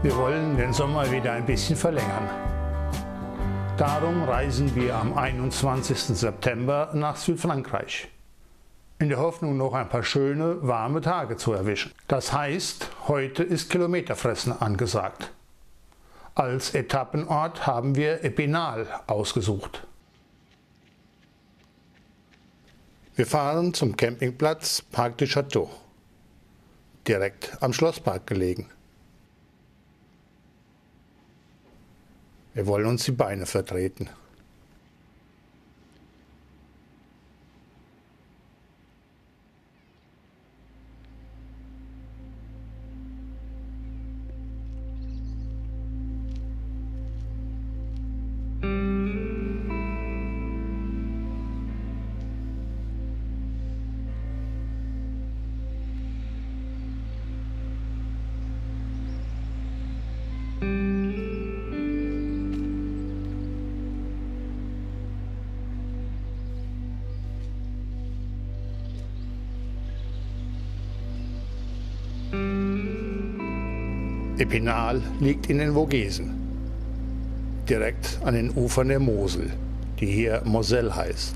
Wir wollen den Sommer wieder ein bisschen verlängern. Darum reisen wir am 21. September nach Südfrankreich. In der Hoffnung, noch ein paar schöne, warme Tage zu erwischen. Das heißt, heute ist Kilometerfressen angesagt. Als Etappenort haben wir Epinal ausgesucht. Wir fahren zum Campingplatz Parc du Château, direkt am Schlosspark gelegen. Wir wollen uns die Beine vertreten. Epinal liegt in den Vogesen, direkt an den Ufern der Mosel, die hier Moselle heißt.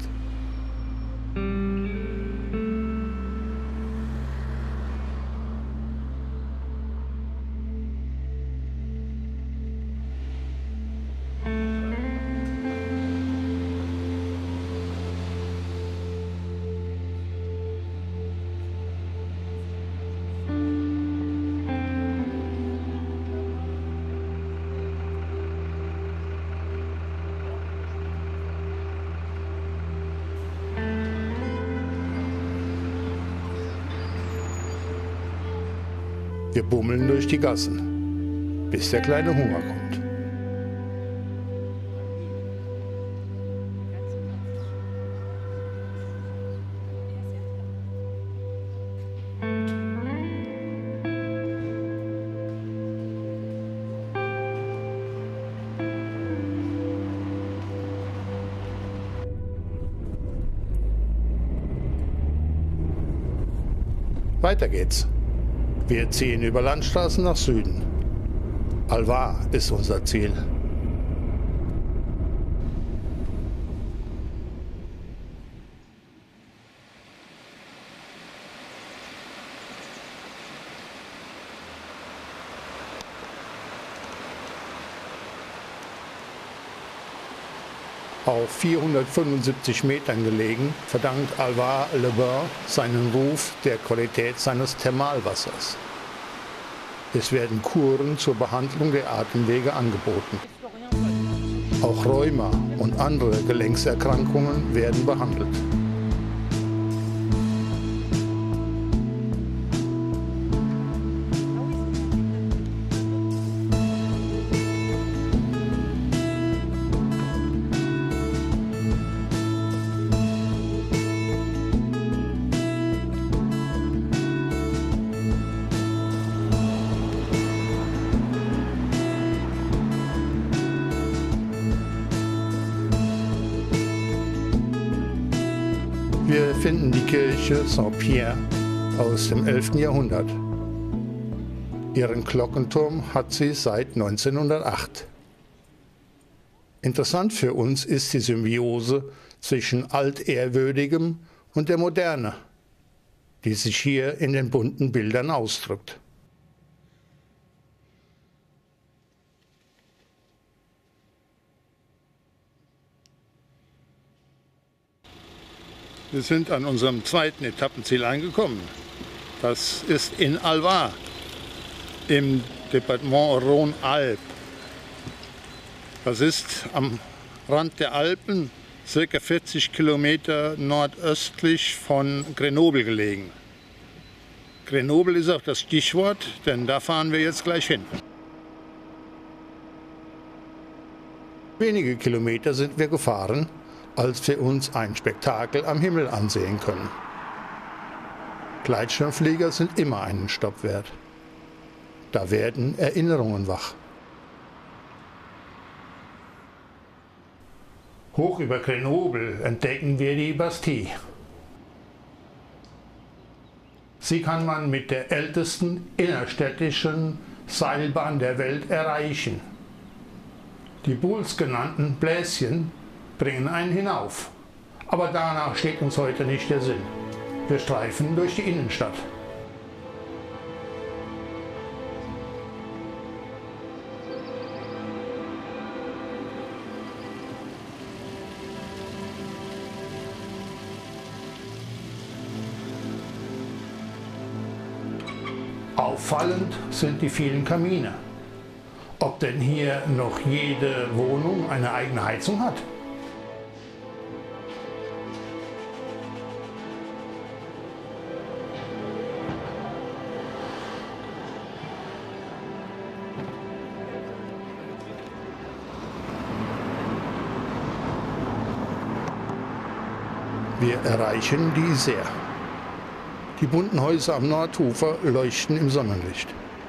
Wir bummeln durch die Gassen, bis der kleine Hunger kommt. Weiter geht's. Wir ziehen über Landstraßen nach Süden. Alvar ist unser Ziel. Auf 475 Metern gelegen, verdankt Alvar-les-Bains seinen Ruf der Qualität seines Thermalwassers. Es werden Kuren zur Behandlung der Atemwege angeboten. Auch Rheuma und andere Gelenkserkrankungen werden behandelt. Wir finden die Kirche Saint-Pierre aus dem 11. Jahrhundert. Ihren Glockenturm hat sie seit 1908. Interessant für uns ist die Symbiose zwischen Altehrwürdigem und der Moderne, die sich hier in den bunten Bildern ausdrückt. Wir sind an unserem zweiten Etappenziel angekommen. Das ist in Alvar im Departement Rhône-Alpes. Das ist am Rand der Alpen, ca. 40 Kilometer nordöstlich von Grenoble gelegen. Grenoble ist auch das Stichwort, denn da fahren wir jetzt gleich hin. Wenige Kilometer sind wir gefahren, als wir uns ein Spektakel am Himmel ansehen können. Gleitschirmflieger sind immer einen Stopp wert. Da werden Erinnerungen wach. Hoch über Grenoble entdecken wir die Bastille. Sie kann man mit der ältesten innerstädtischen Seilbahn der Welt erreichen. Die Boules genannten Bläschen bringen einen hinauf. Aber danach steht uns heute nicht der Sinn. Wir streifen durch die Innenstadt. Auffallend sind die vielen Kamine. Ob denn hier noch jede Wohnung eine eigene Heizung hat? Wir erreichen die Isère. Die bunten Häuser am Nordufer leuchten im Sonnenlicht.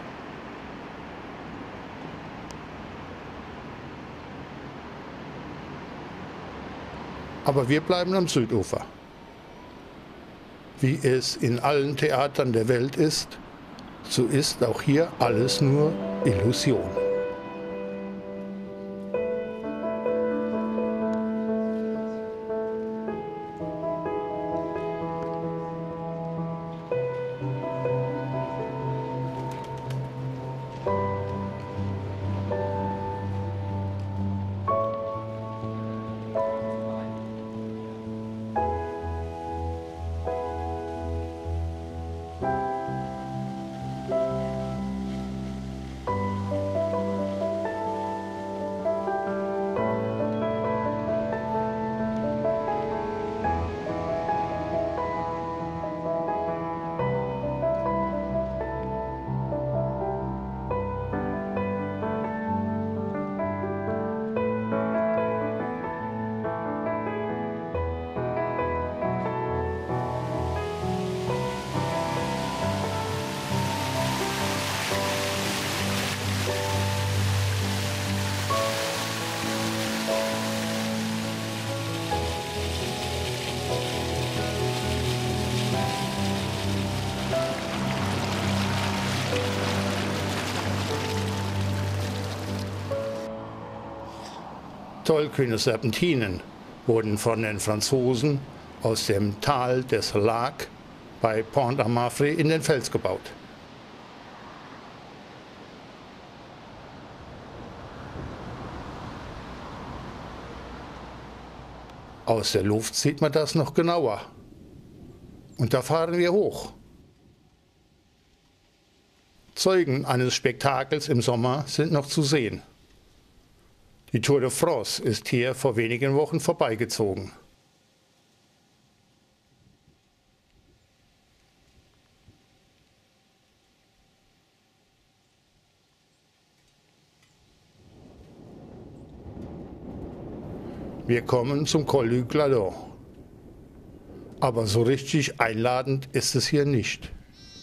Aber wir bleiben am Südufer. Wie es in allen Theatern der Welt ist, so ist auch hier alles nur Illusion. Tollkühne Serpentinen wurden von den Franzosen aus dem Tal des Lac bei Pont-à-Marfrig in den Fels gebaut. Aus der Luft sieht man das noch genauer. Und da fahren wir hoch. Zeugen eines Spektakels im Sommer sind noch zu sehen. Die Tour de France ist hier vor wenigen Wochen vorbeigezogen. Wir kommen zum Col du Gladon. Aber so richtig einladend ist es hier nicht.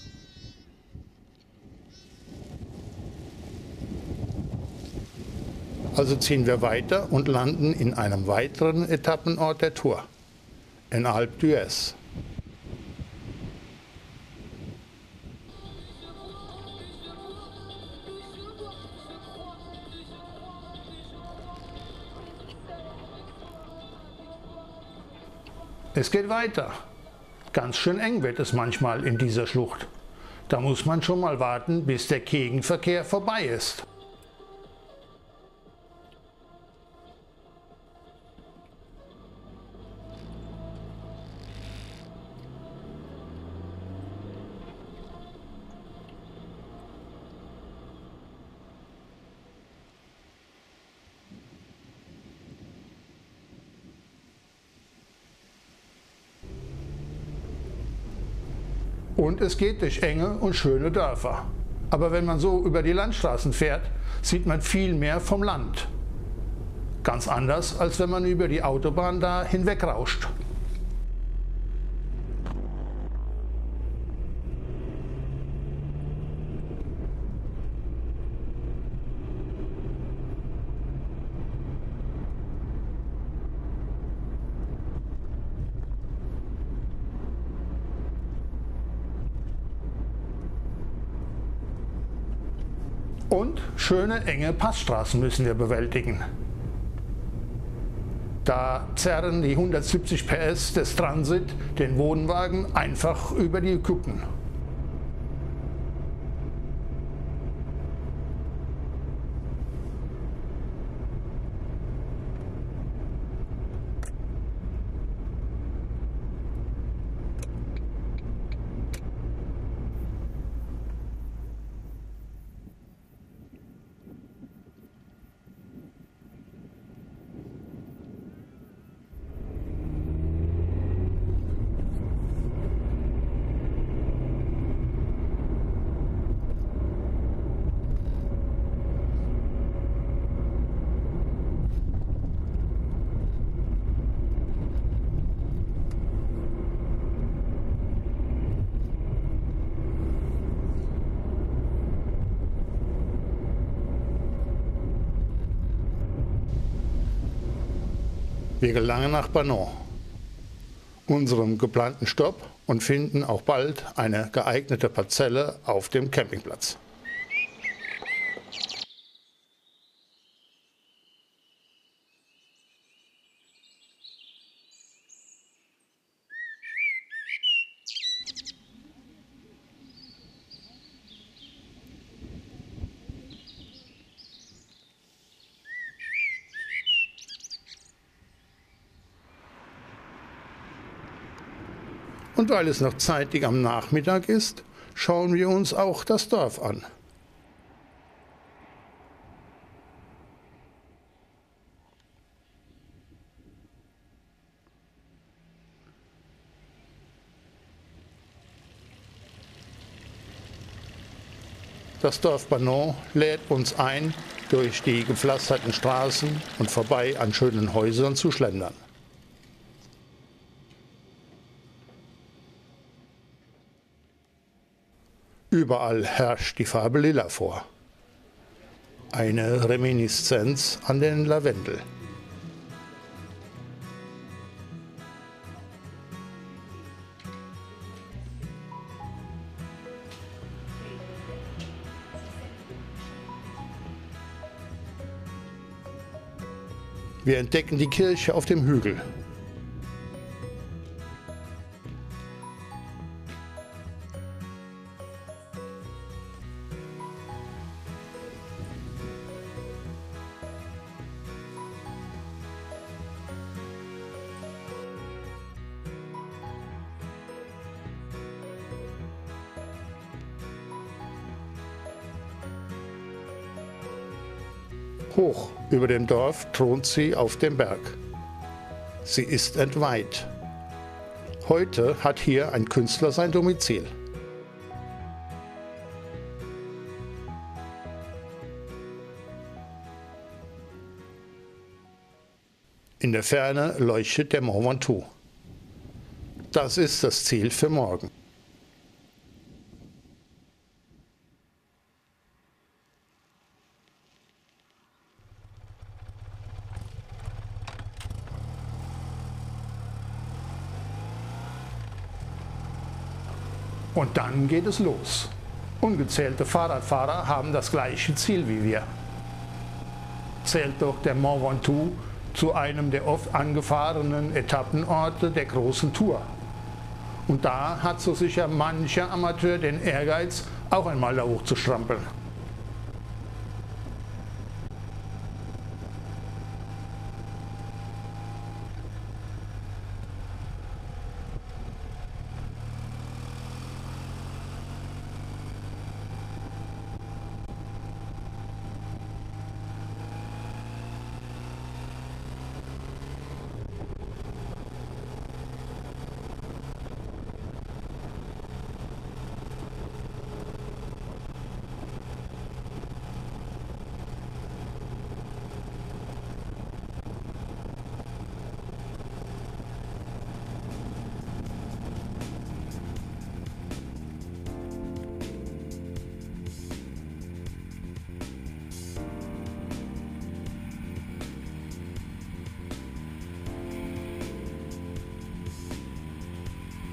Also ziehen wir weiter und landen in einem weiteren Etappenort der Tour, in Alpe d'Huez. Es geht weiter. Ganz schön eng wird es manchmal in dieser Schlucht. Da muss man schon mal warten, bis der Gegenverkehr vorbei ist. Und es geht durch enge und schöne Dörfer. Aber wenn man so über die Landstraßen fährt, sieht man viel mehr vom Land. Ganz anders, als wenn man über die Autobahn da hinwegrauscht. Und schöne enge Passstraßen müssen wir bewältigen. Da zerren die 170 PS des Transit den Wohnwagen einfach über die Kuppen. Wir gelangen nach Banon, unserem geplanten Stopp, und finden auch bald eine geeignete Parzelle auf dem Campingplatz. Und weil es noch zeitig am Nachmittag ist, schauen wir uns auch das Dorf an. Das Dorf Banon lädt uns ein, durch die gepflasterten Straßen und vorbei an schönen Häusern zu schlendern. Überall herrscht die Farbe Lila vor. Eine Reminiszenz an den Lavendel. Wir entdecken die Kirche auf dem Hügel. Hoch über dem Dorf thront sie auf dem Berg. Sie ist entweiht. Heute hat hier ein Künstler sein Domizil. In der Ferne leuchtet der Mont Ventoux. Das ist das Ziel für morgen. Und dann geht es los. Ungezählte Fahrradfahrer haben das gleiche Ziel wie wir. Zählt doch der Mont Ventoux zu einem der oft angefahrenen Etappenorte der großen Tour. Und da hat so sicher mancher Amateur den Ehrgeiz, auch einmal da hoch zu strampeln.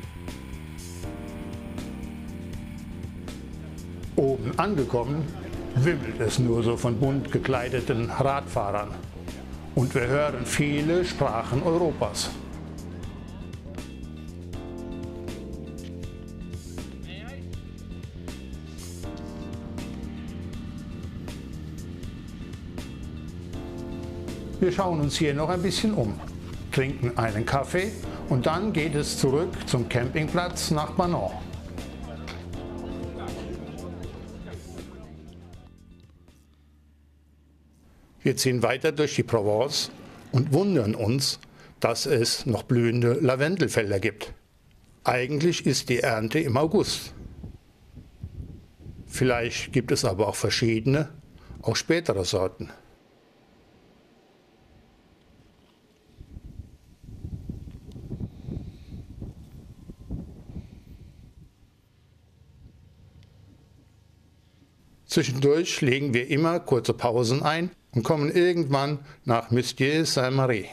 Oben angekommen, wimmelt es nur so von bunt gekleideten Radfahrern. Und wir hören viele Sprachen Europas. Wir schauen uns hier noch ein bisschen um, trinken einen Kaffee und dann geht es zurück zum Campingplatz nach Banon. Wir ziehen weiter durch die Provence und wundern uns, dass es noch blühende Lavendelfelder gibt. Eigentlich ist die Ernte im August. Vielleicht gibt es aber auch verschiedene, auch spätere Sorten. Zwischendurch legen wir immer kurze Pausen ein und kommen irgendwann nach Mustier-Saint-Marie.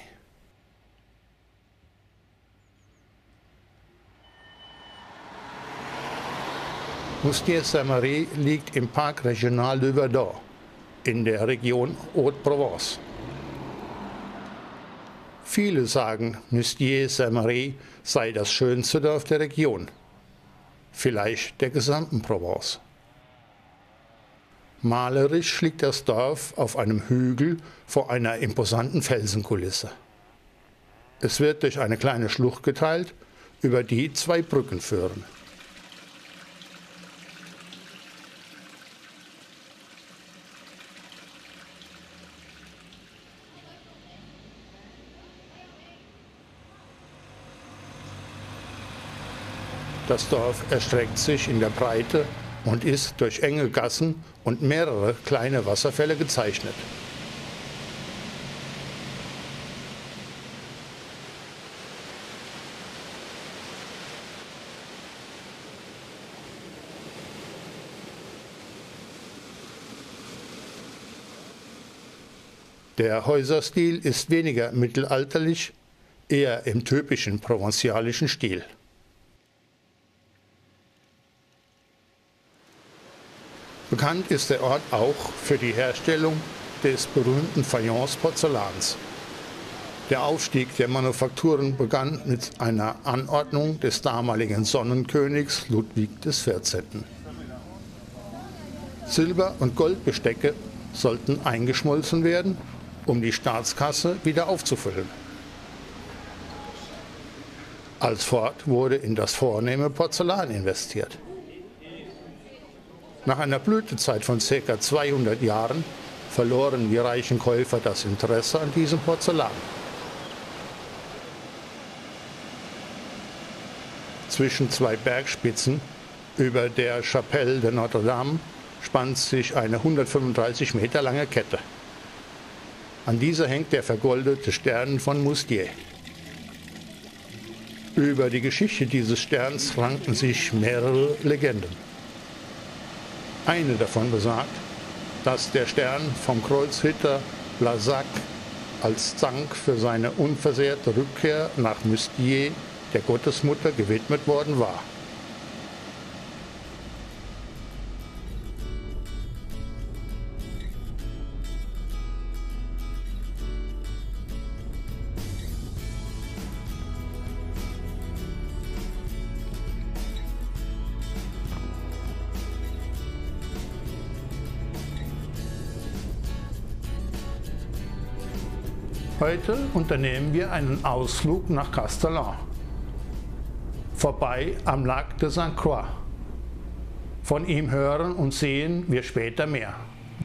Mustier-Saint-Marie liegt im Parc Régional du Verdon in der Region Haute-Provence. Viele sagen, Mustier-Saint-Marie sei das schönste Dorf der Region, vielleicht der gesamten Provence. Malerisch liegt das Dorf auf einem Hügel vor einer imposanten Felsenkulisse. Es wird durch eine kleine Schlucht geteilt, über die 2 Brücken führen. Das Dorf erstreckt sich in der Breite und ist durch enge Gassen und mehrere kleine Wasserfälle gezeichnet. Der Häuserstil ist weniger mittelalterlich, eher im typischen provenzalischen Stil. Bekannt ist der Ort auch für die Herstellung des berühmten Fayence-Porzellans. Der Aufstieg der Manufakturen begann mit einer Anordnung des damaligen Sonnenkönigs Ludwig XIV. Silber- und Goldbestecke sollten eingeschmolzen werden, um die Staatskasse wieder aufzufüllen. Alsfort wurde in das vornehme Porzellan investiert. Nach einer Blütezeit von ca. 200 Jahren verloren die reichen Käufer das Interesse an diesem Porzellan. Zwischen 2 Bergspitzen über der Chapelle de Notre-Dame spannt sich eine 135 Meter lange Kette. An dieser hängt der vergoldete Stern von Mustier. Über die Geschichte dieses Sterns ranken sich mehrere Legenden. Eine davon besagt, dass der Stern vom Kreuzritter Blazac als Dank für seine unversehrte Rückkehr nach Mustier der Gottesmutter gewidmet worden war. Heute unternehmen wir einen Ausflug nach Castellan, vorbei am Lac de Sainte-Croix. Von ihm hören und sehen wir später mehr.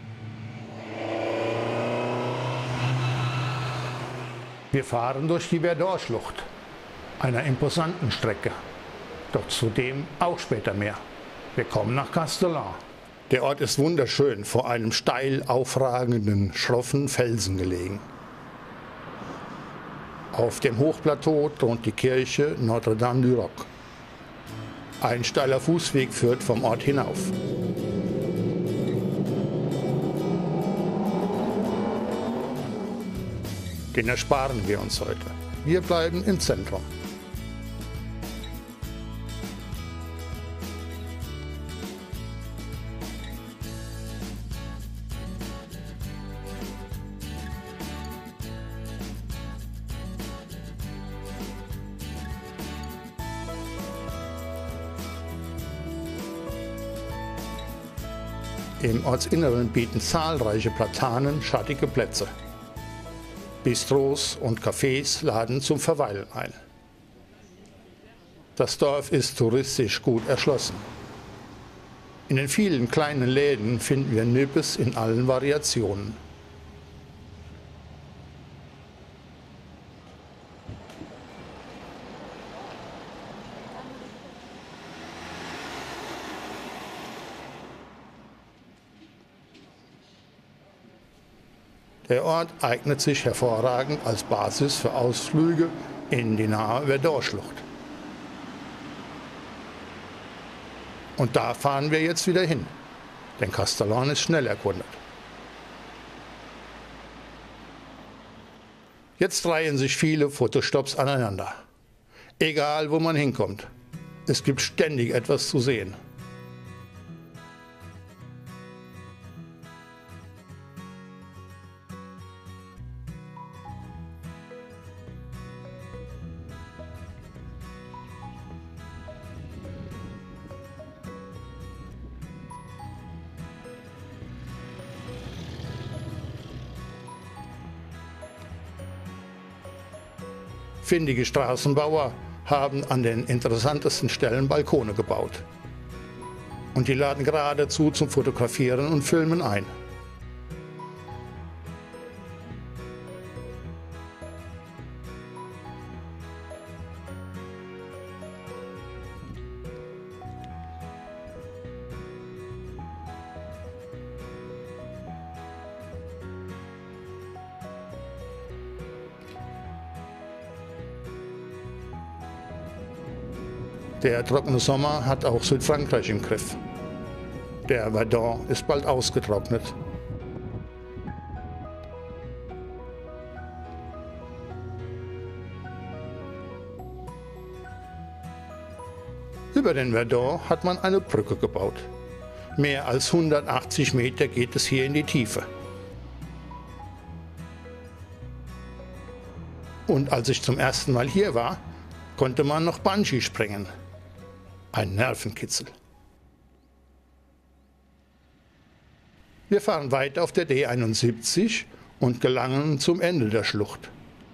Wir fahren durch die Verdon-Schlucht, einer imposanten Strecke, doch zudem auch später mehr. Wir kommen nach Castellan. Der Ort ist wunderschön, vor einem steil aufragenden, schroffen Felsen gelegen. Auf dem Hochplateau thront die Kirche Notre-Dame du Roc. Ein steiler Fußweg führt vom Ort hinauf. Den ersparen wir uns heute. Wir bleiben im Zentrum. Im Ortsinneren bieten zahlreiche Platanen schattige Plätze. Bistros und Cafés laden zum Verweilen ein. Das Dorf ist touristisch gut erschlossen. In den vielen kleinen Läden finden wir Nippes in allen Variationen. Der Ort eignet sich hervorragend als Basis für Ausflüge in die nahe Verdun-Schlucht. Und da fahren wir jetzt wieder hin, denn Castellón ist schnell erkundet. Jetzt reihen sich viele Fotostops aneinander. Egal, wo man hinkommt, es gibt ständig etwas zu sehen. Findige Straßenbauer haben an den interessantesten Stellen Balkone gebaut. Und die laden geradezu zum Fotografieren und Filmen ein. Der trockene Sommer hat auch Südfrankreich im Griff. Der Verdun ist bald ausgetrocknet. Über den Verdun hat man eine Brücke gebaut. Mehr als 180 Meter geht es hier in die Tiefe. Und als ich zum ersten Mal hier war, konnte man noch Bungee springen. Ein Nervenkitzel. Wir fahren weiter auf der D71 und gelangen zum Ende der Schlucht.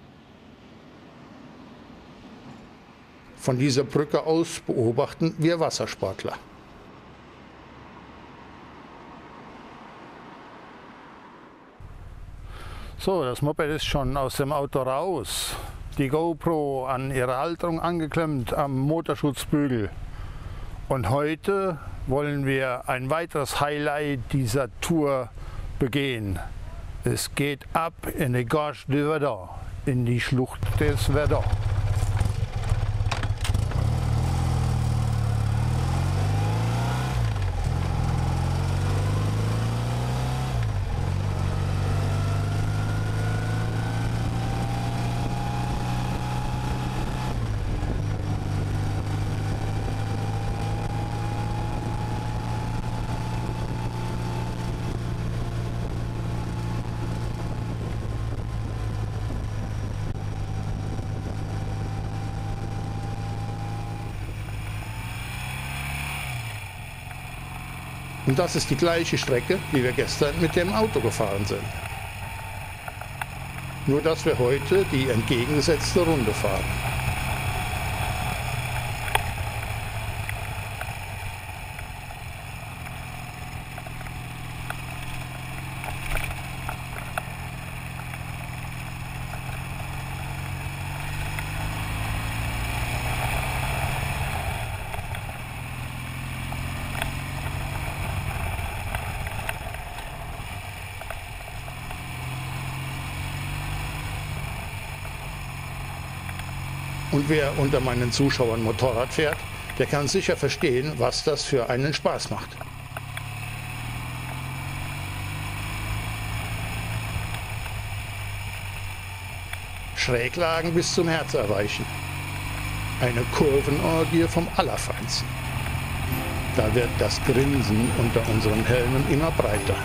Von dieser Brücke aus beobachten wir Wassersportler. So, das Moped ist schon aus dem Auto raus. Die GoPro an ihre Halterung angeklemmt am Motorschutzbügel. Und heute wollen wir ein weiteres Highlight dieser Tour begehen. Es geht ab in die Gorge du Verdun, in die Schlucht des Verdun. Und das ist die gleiche Strecke, die wir gestern mit dem Auto gefahren sind. Nur dass wir heute die entgegengesetzte Runde fahren. Und wer unter meinen Zuschauern Motorrad fährt, der kann sicher verstehen, was das für einen Spaß macht. Schräglagen bis zum Herz erweichen. Eine Kurvenorgie vom Allerfeinsten. Da wird das Grinsen unter unseren Helmen immer breiter.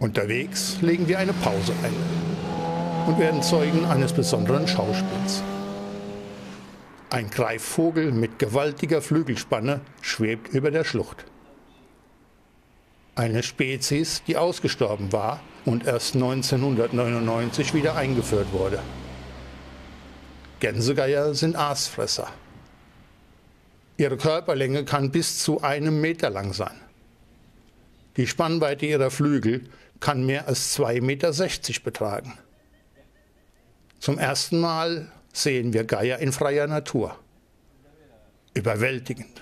Unterwegs legen wir eine Pause ein und werden Zeugen eines besonderen Schauspiels. Ein Greifvogel mit gewaltiger Flügelspanne schwebt über der Schlucht. Eine Spezies, die ausgestorben war und erst 1999 wieder eingeführt wurde. Gänsegeier sind Aasfresser. Ihre Körperlänge kann bis zu 1 Meter lang sein. Die Spannweite ihrer Flügel kann mehr als 2,60 Meter betragen. Zum ersten Mal sehen wir Geier in freier Natur. Überwältigend.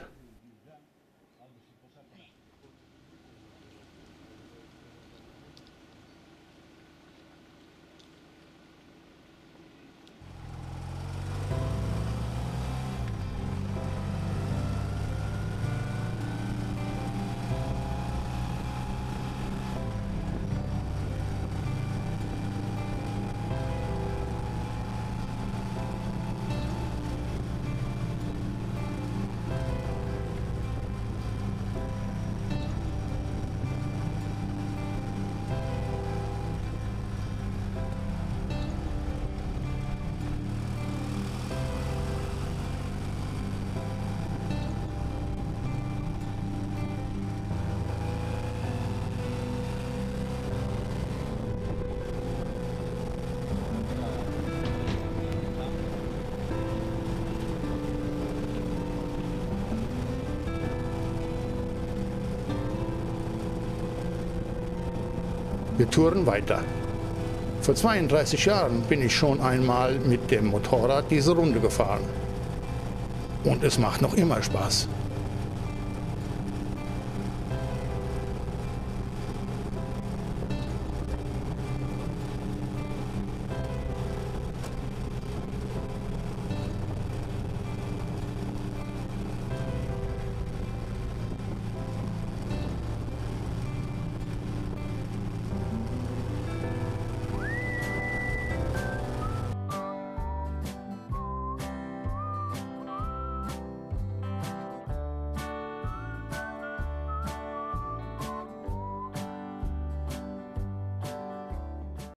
Wir touren weiter. Vor 32 Jahren bin ich schon einmal mit dem Motorrad diese Runde gefahren. Und es macht noch immer Spaß.